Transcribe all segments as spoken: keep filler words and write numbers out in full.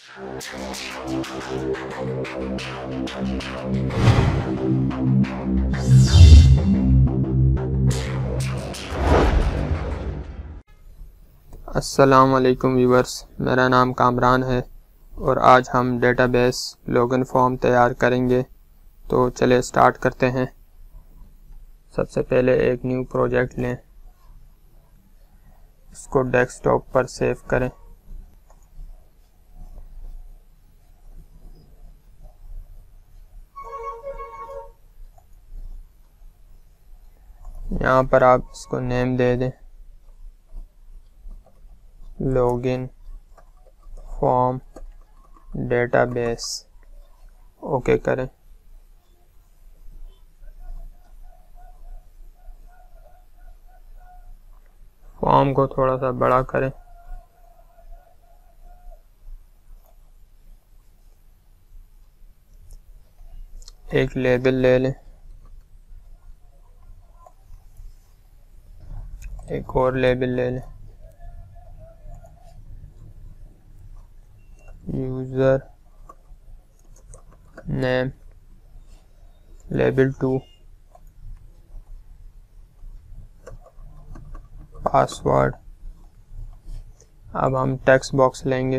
अस्सलाम वालेकुम व्यूवर्स, मेरा नाम कामरान है और आज हम डेटाबेस लॉगिन फॉर्म तैयार करेंगे। तो चले स्टार्ट करते हैं। सबसे पहले एक न्यू प्रोजेक्ट लें, इसको डेस्कटॉप पर सेव करें। यहाँ पर आप इसको नेम दे दें, लॉगिन फॉर्म डेटाबेस। ओके करें। फॉर्म को थोड़ा सा बड़ा करें। एक लेबल ले लें, एक और लेबल ले लें, user name label two, password. अब हम टेक्स्ट बॉक्स लेंगे,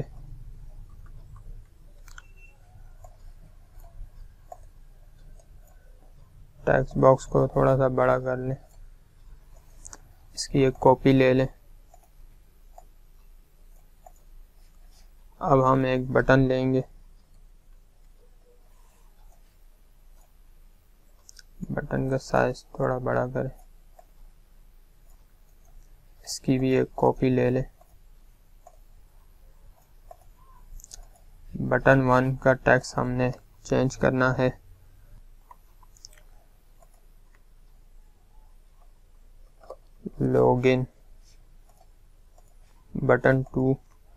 टेक्स्ट बॉक्स को थोड़ा सा बड़ा कर लें, इसकी एक कॉपी ले लें। अब हम एक बटन लेंगे, बटन का साइज थोड़ा बड़ा करें, इसकी भी एक कॉपी ले लें। बटन वन का टेक्स्ट हमने चेंज करना है। Login button two,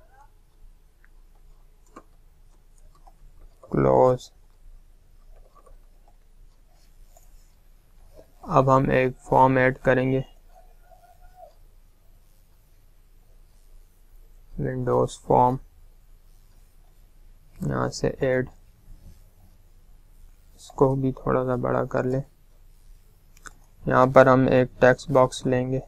close. अब हम एक फॉर्म ऐड करेंगे, विंडोज फॉर्म, यहाँ से ऐड, इसको भी थोड़ा सा बड़ा कर लें। यहाँ पर हम एक टेक्स्ट बॉक्स लेंगे,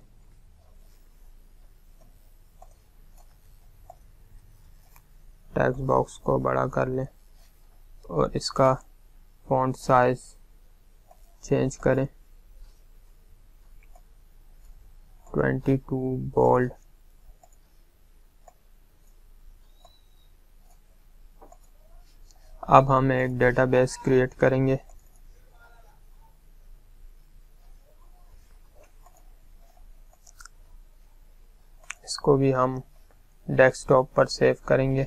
टेक्स्ट बॉक्स को बड़ा कर लें और इसका फॉन्ट साइज चेंज करें, ट्वेंटी टू बोल्ड। अब हम एक डेटाबेस क्रिएट करेंगे। इसको भी हम डेस्कटॉप पर सेव करेंगे।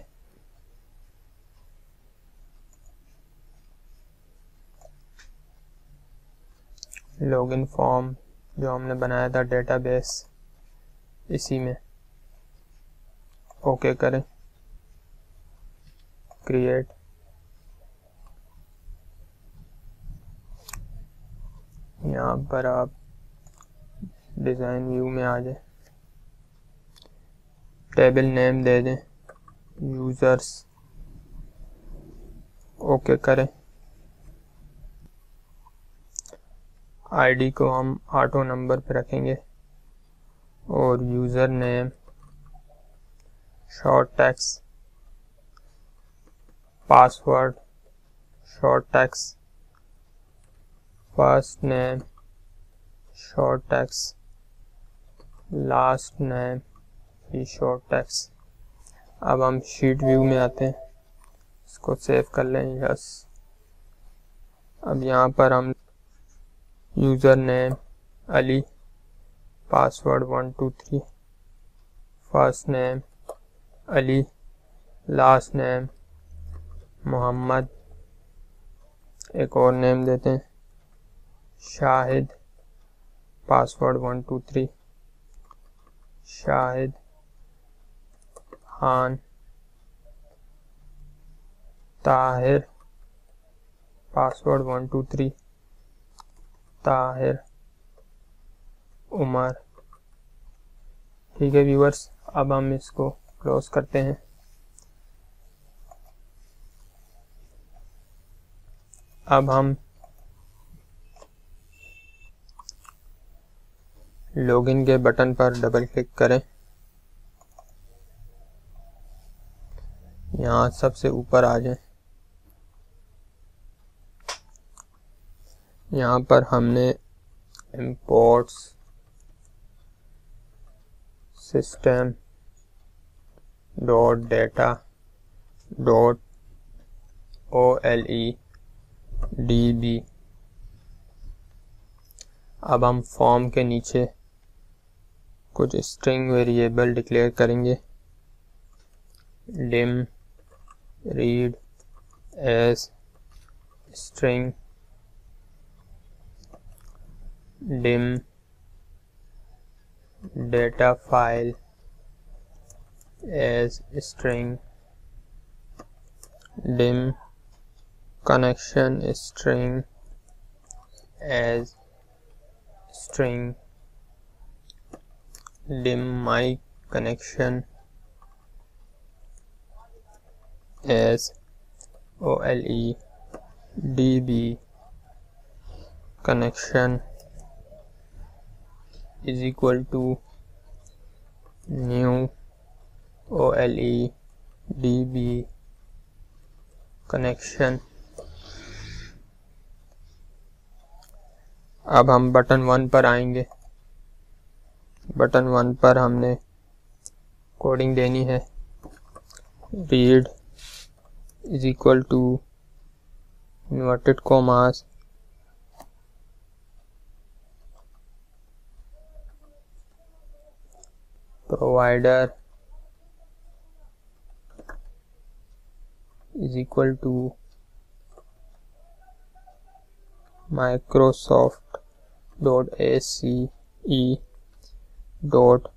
लॉगिन फॉर्म जो हमने बनाया था डेटाबेस, इसी में ओके करें, क्रिएट। यहाँ पर आप डिज़ाइन व्यू में आ जाए, टेबल नेम दे दें यूजर्स, ओके करें। आईडी को हम ऑटो नंबर पे रखेंगे और user name short text, password short text, first name short text, last name भी शॉर्ट टेक्स्ट। अब हम शीट व्यू में आते हैं, इसको सेव कर लें, यस। अब यहाँ पर हम user name Ali, password one two three, first name Ali, last name Mohammad, एक और नेम देते हैं Shahid, password one two three, Shahid Khan, Tahir, password one two three, Tahir Umar. ठीक है व्यूअर्स, अब हम इसको क्लोज करते हैं। अब हम लॉगिन के बटन पर डबल क्लिक करें। यहाँ सबसे ऊपर आ जाएं। यहाँ पर हमने imports system dot data dot oledb। अब हम फॉर्म के नीचे कुछ स्ट्रिंग वेरिएबल डिक्लेयर करेंगे। dim read as string, dim data file as string, dim connection string as string, dim my connection as oledb connection is equal to new oledb connection। अब हम button one पर आएंगे। Button one पर हमने coding देनी है। Read is equal to inverted commas provider is equal to Microsoft dot ace dot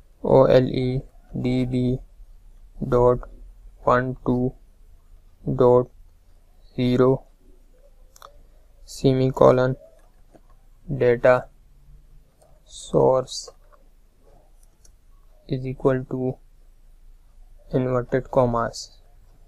oledb dot one two dot zero semicolon data source is equal to inverted commas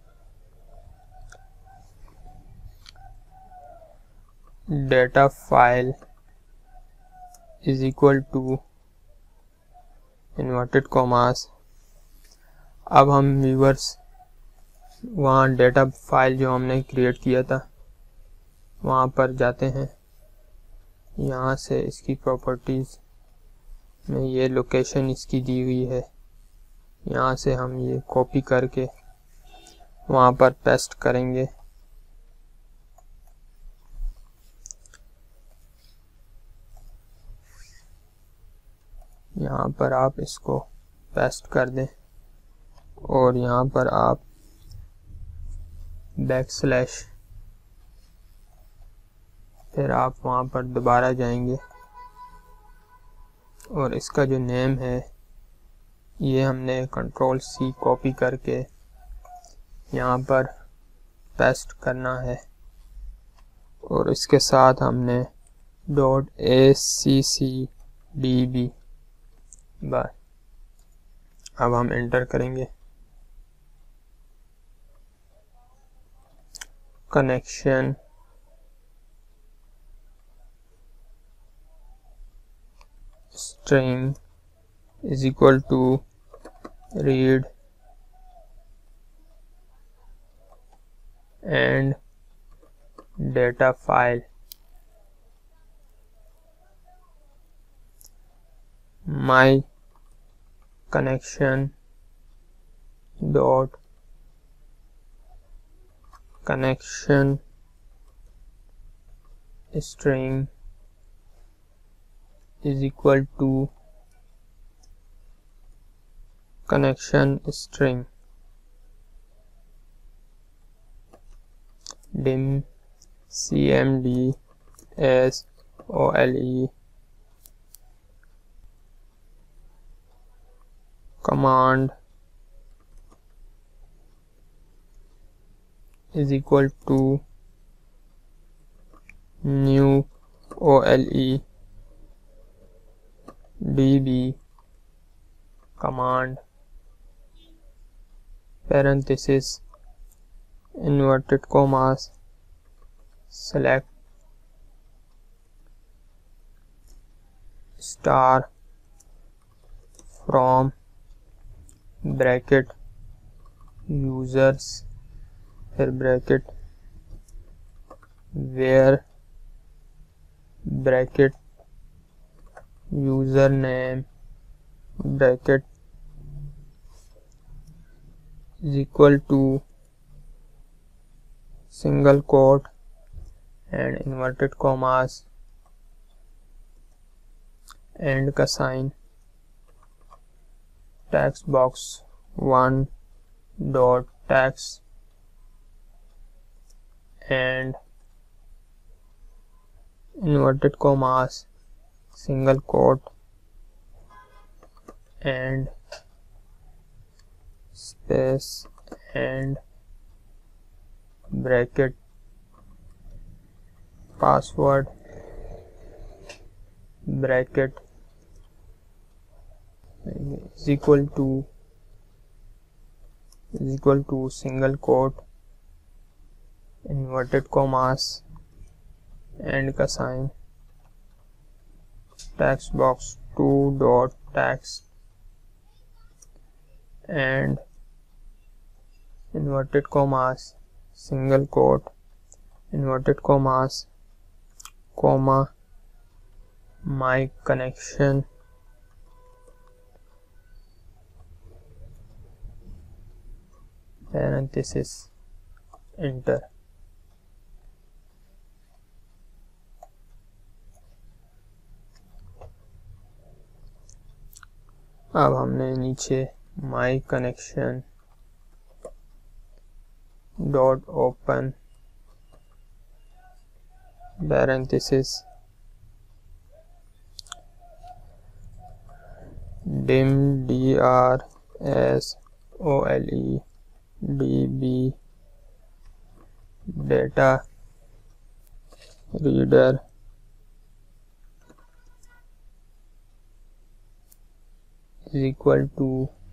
data file is equal to inverted commas। अब हम viewers वहाँ data file जो हमने create किया था वहाँ पर जाते हैं। यहाँ से इसकी प्रॉपर्टीज़ में ये लोकेशन इसकी दी हुई है। यहाँ से हम ये कॉपी करके वहाँ पर पेस्ट करेंगे। यहाँ पर आप इसको पेस्ट कर दें और यहाँ पर आप बैक स्लैश, फिर आप वहाँ पर दोबारा जाएंगे और इसका जो नेम है ये हमने कंट्रोल सी कॉपी करके यहाँ पर पेस्ट करना है और इसके साथ हमने dot A C C D B बस। अब हम एंटर करेंगे। Connection string is equal to read and data file my connection dot connection string is equal to connection string dim cmd as ole command is equal to new ole db command parenthesis inverted commas select star from bracket users फिर bracket where bracket username bracket is equal to single quote and inverted commas and का sign text box one dot text and inverted commas single quote and space and bracket password bracket is equal to is equal to single quote inverted commas and का sign text box two dot text and inverted commas single quote inverted commas comma my connection parenthesis enter। अब हमने नीचे my connection dot open parenthesis dim dr s o l e db data reader is equal to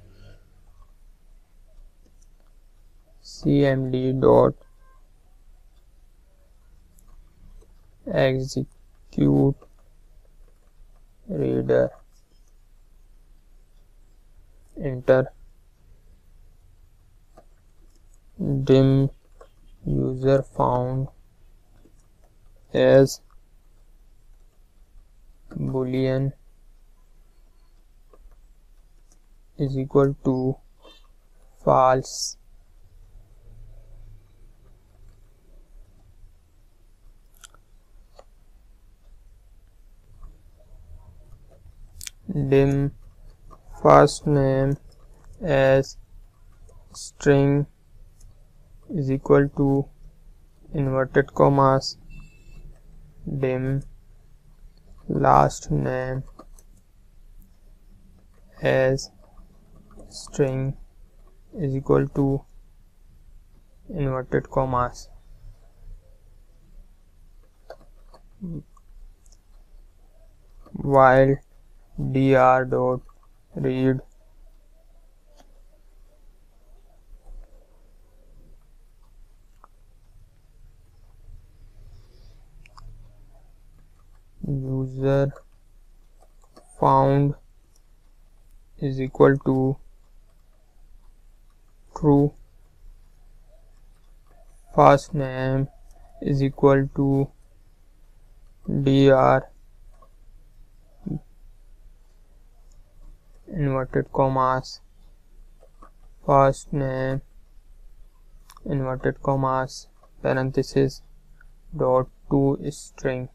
cmd dot execute reader enter। dim user found as boolean is equal to false dim first name as string is equal to inverted commas dim last name as string is equal to inverted commas while dr dot read user found is equal to true first name is equal to dr inverted commas first name inverted commas parenthesis dot to string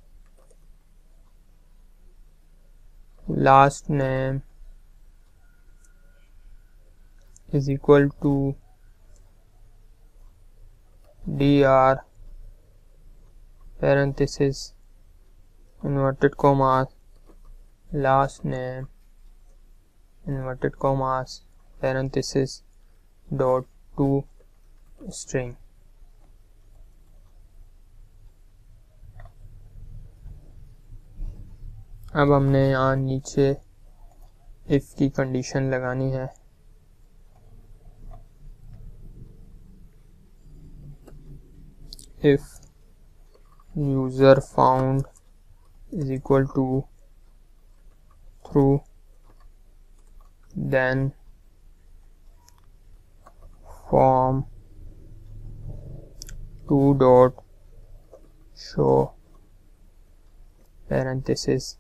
last name is equal to dr parenthesis inverted commas last name inverted commas parenthesis dot to string। अब हमने यहाँ नीचे if की condition लगानी है। if user found is equal to through, then form two dot show parenthesis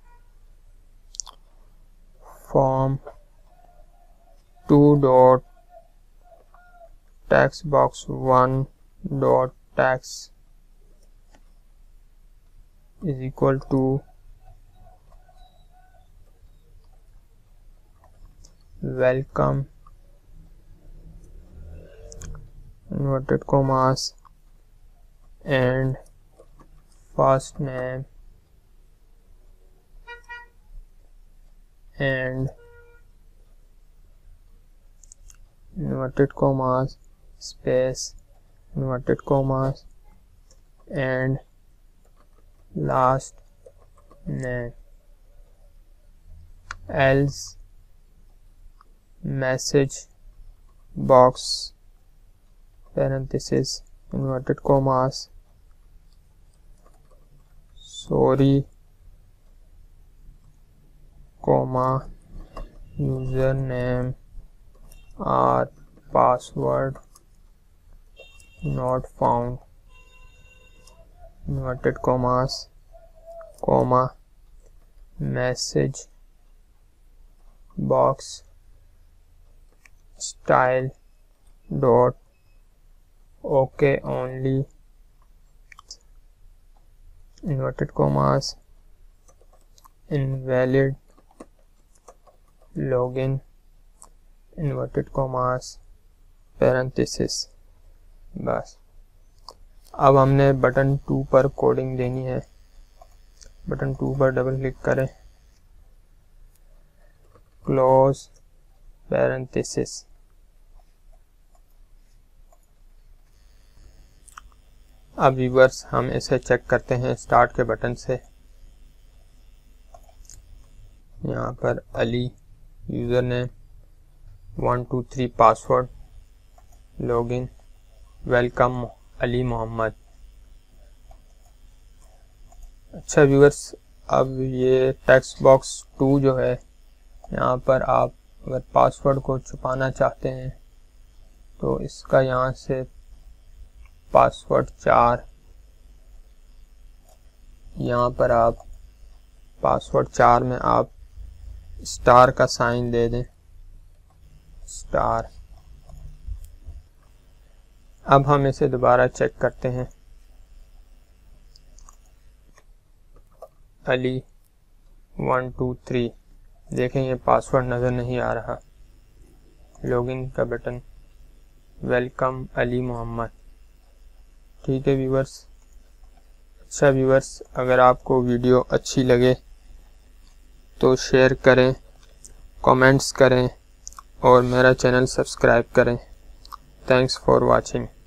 form two dot text box one dot text is equal to welcome inverted commas and first name and inverted commas space inverted commas and last name, else message box parenthesis inverted commas sorry comma username or password not found inverted commas comma message box style dot okay only inverted commas invalid login inverted commas parenthesis। बस अब हमने button two पर coding देनी है। Button two पर double click करें, close parenthesis. अब viewers हम इसे चेक करते हैं स्टार्ट के बटन से। यहाँ पर Ali user name, one two three password, login, welcome Ali Mohammad. अच्छा व्यूअर्स, अब ये टेक्स्ट बॉक्स टू जो है, यहाँ पर आप अगर पासवर्ड को छुपाना चाहते हैं तो इसका यहाँ से पासवर्ड चार, यहाँ पर आप पासवर्ड चार में आप स्टार का साइन दे दें, स्टार। अब हम इसे दोबारा चेक करते हैं। अली वन टू थ्री, देखें ये पासवर्ड नज़र नहीं आ रहा। लॉगिन का बटन, वेलकम अली मोहम्मद। ठीक है व्यूअर्स। अच्छा व्यूअर्स, अगर आपको वीडियो अच्छी लगे तो शेयर करें, कमेंट्स करें और मेरा चैनल सब्सक्राइब करें। Thanks for watching.